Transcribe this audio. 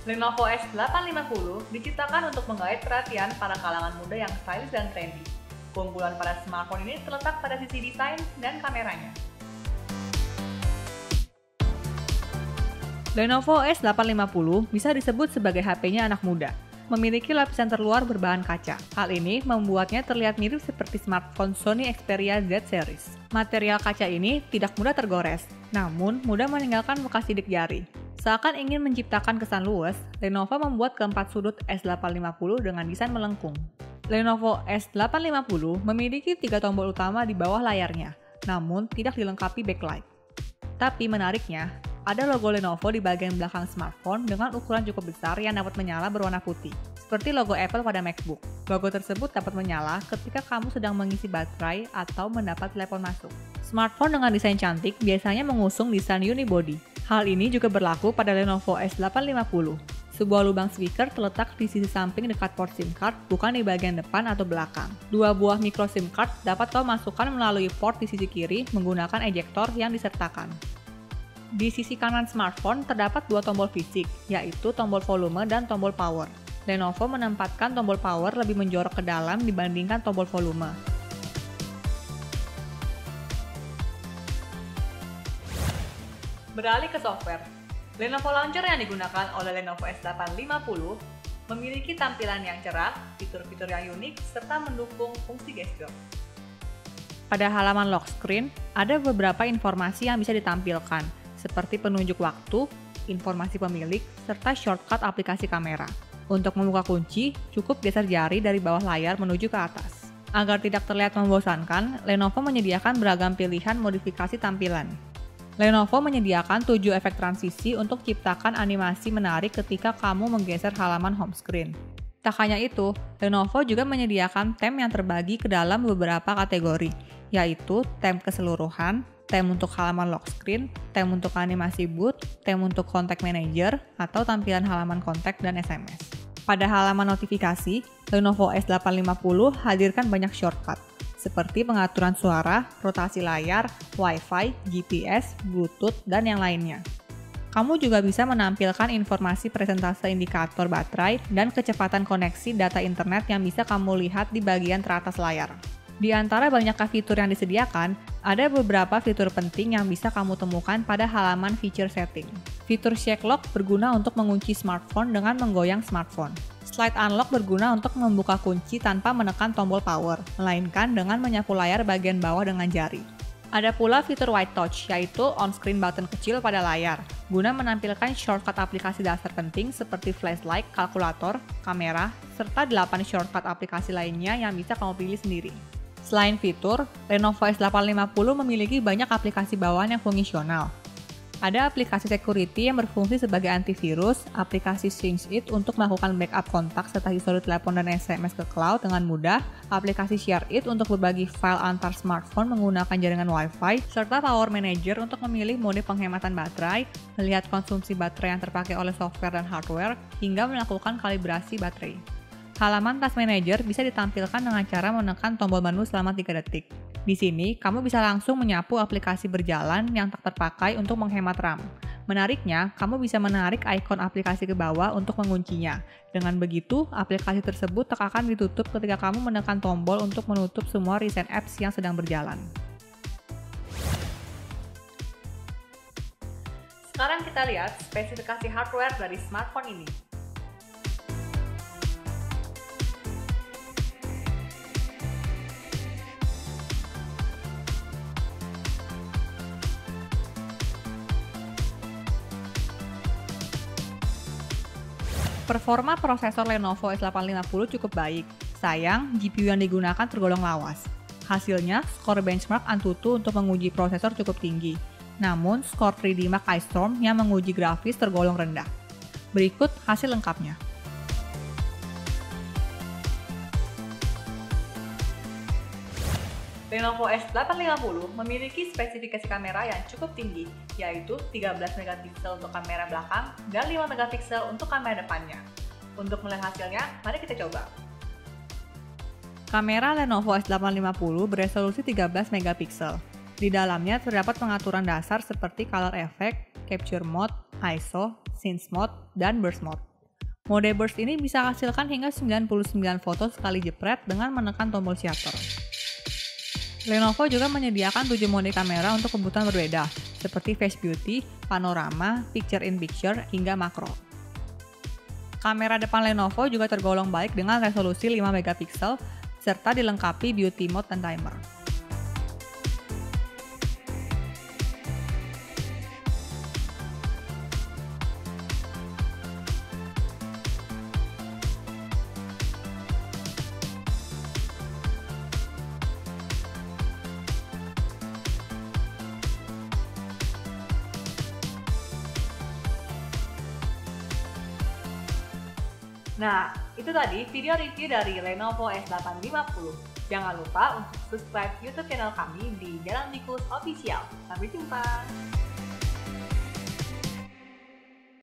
Lenovo S850 diciptakan untuk menggait perhatian para kalangan muda yang stylish dan trendy. Keunggulan pada smartphone ini terletak pada sisi desain dan kameranya. Lenovo S850 bisa disebut sebagai HP-nya anak muda. Memiliki lapisan terluar berbahan kaca. Hal ini membuatnya terlihat mirip seperti smartphone Sony Xperia Z Series. Material kaca ini tidak mudah tergores, namun mudah meninggalkan bekas sidik jari. Seakan ingin menciptakan kesan luwes, Lenovo membuat keempat sudut S850 dengan desain melengkung. Lenovo S850 memiliki 3 tombol utama di bawah layarnya, namun tidak dilengkapi backlight. Tapi menariknya, ada logo Lenovo di bagian belakang smartphone dengan ukuran cukup besar yang dapat menyala berwarna putih, seperti logo Apple pada MacBook. Logo tersebut dapat menyala ketika kamu sedang mengisi baterai atau mendapat telepon masuk. Smartphone dengan desain cantik biasanya mengusung desain unibody. Hal ini juga berlaku pada Lenovo S850. Sebuah lubang speaker terletak di sisi samping dekat port SIM card, bukan di bagian depan atau belakang. 2 buah micro SIM card dapat kau masukkan melalui port di sisi kiri menggunakan ejector yang disertakan. Di sisi kanan smartphone terdapat 2 tombol fisik, yaitu tombol volume dan tombol power. Lenovo menempatkan tombol power lebih menjorok ke dalam dibandingkan tombol volume. Beralih ke software, Lenovo Launcher yang digunakan oleh Lenovo S850 memiliki tampilan yang cerah, fitur-fitur yang unik, serta mendukung fungsi gesture. Pada halaman lock screen, ada beberapa informasi yang bisa ditampilkan, seperti penunjuk waktu, informasi pemilik, serta shortcut aplikasi kamera. Untuk membuka kunci, cukup geser jari dari bawah layar menuju ke atas. Agar tidak terlihat membosankan, Lenovo menyediakan beragam pilihan modifikasi tampilan. Lenovo menyediakan 7 efek transisi untuk ciptakan animasi menarik ketika kamu menggeser halaman home screen. Tak hanya itu, Lenovo juga menyediakan tem yang terbagi ke dalam beberapa kategori, yaitu tem keseluruhan, tem untuk halaman lock screen, tem untuk animasi boot, tem untuk contact manager, atau tampilan halaman kontak dan SMS. Pada halaman notifikasi, Lenovo S850 hadirkan banyak shortcut, seperti pengaturan suara, rotasi layar, Wi-Fi, GPS, Bluetooth, dan yang lainnya. Kamu juga bisa menampilkan informasi presentase indikator baterai dan kecepatan koneksi data internet yang bisa kamu lihat di bagian teratas layar. Di antara banyaknya fitur yang disediakan, ada beberapa fitur penting yang bisa kamu temukan pada halaman feature setting. Fitur Shake Lock berguna untuk mengunci smartphone dengan menggoyang smartphone. Slide Unlock berguna untuk membuka kunci tanpa menekan tombol power, melainkan dengan menyapu layar bagian bawah dengan jari. Ada pula fitur White Touch, yaitu on-screen button kecil pada layar, guna menampilkan shortcut aplikasi dasar penting seperti flashlight, kalkulator, kamera, serta 8 shortcut aplikasi lainnya yang bisa kamu pilih sendiri. Selain fitur, Lenovo S850 memiliki banyak aplikasi bawaan yang fungsional. Ada aplikasi security yang berfungsi sebagai antivirus, aplikasi SyncIt untuk melakukan backup kontak serta histori telepon dan SMS ke cloud dengan mudah, aplikasi ShareIt untuk berbagi file antar smartphone menggunakan jaringan Wi-Fi, serta Power Manager untuk memilih mode penghematan baterai, melihat konsumsi baterai yang terpakai oleh software dan hardware, hingga melakukan kalibrasi baterai. Halaman Task Manager bisa ditampilkan dengan cara menekan tombol menu selama 3 detik. Di sini, kamu bisa langsung menyapu aplikasi berjalan yang tak terpakai untuk menghemat RAM. Menariknya, kamu bisa menarik ikon aplikasi ke bawah untuk menguncinya. Dengan begitu, aplikasi tersebut tak akan ditutup ketika kamu menekan tombol untuk menutup semua recent apps yang sedang berjalan. Sekarang kita lihat spesifikasi hardware dari smartphone ini. Performa prosesor Lenovo S850 cukup baik. Sayang, GPU yang digunakan tergolong lawas. Hasilnya, skor benchmark Antutu untuk menguji prosesor cukup tinggi. Namun, skor 3D Mark Ice Storm yang menguji grafis tergolong rendah. Berikut hasil lengkapnya. Lenovo S850 memiliki spesifikasi kamera yang cukup tinggi, yaitu 13 megapiksel untuk kamera belakang dan 5 megapiksel untuk kamera depannya. Untuk melihat hasilnya, mari kita coba. Kamera Lenovo S850 beresolusi 13 megapiksel. Di dalamnya terdapat pengaturan dasar seperti color effect, capture mode, ISO, scenes mode, dan burst mode. Mode burst ini bisa hasilkan hingga 99 foto sekali jepret dengan menekan tombol shutter. Lenovo juga menyediakan 7 mode kamera untuk kebutuhan berbeda, seperti Face Beauty, Panorama, Picture in Picture, hingga Makro. Kamera depan Lenovo juga tergolong baik dengan resolusi 5 megapiksel, serta dilengkapi Beauty Mode dan Timer. Nah, itu tadi video review dari Lenovo S850. Jangan lupa untuk subscribe YouTube channel kami di Jalan Tikus Official. Sampai jumpa!